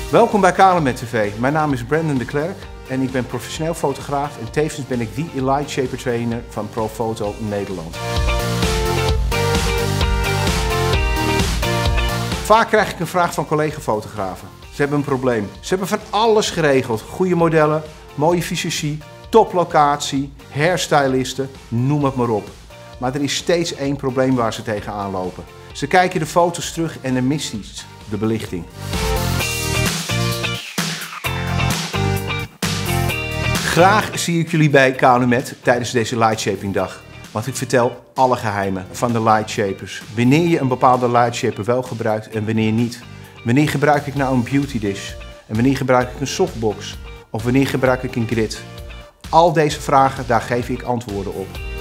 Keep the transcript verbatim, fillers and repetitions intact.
Welkom bij Calumet T V. Mijn naam is Brandon de Klerk en ik ben professioneel fotograaf en tevens ben ik de Light Shaper trainer van Profoto Nederland. Vaak krijg ik een vraag van collega-fotografen. Ze hebben een probleem. Ze hebben van alles geregeld. Goede modellen, mooie fysiologie, toplocatie, hairstylisten, noem het maar op. Maar er is steeds één probleem waar ze tegenaan lopen. Ze kijken de foto's terug en er mist iets, de belichting. Graag zie ik jullie bij Calumet tijdens deze Lightshaping dag. Want ik vertel alle geheimen van de Lightshapers. Wanneer je een bepaalde Lightshaper wel gebruikt en wanneer niet. Wanneer gebruik ik nou een beauty dish? En wanneer gebruik ik een softbox? Of wanneer gebruik ik een grid? Al deze vragen, daar geef ik antwoorden op.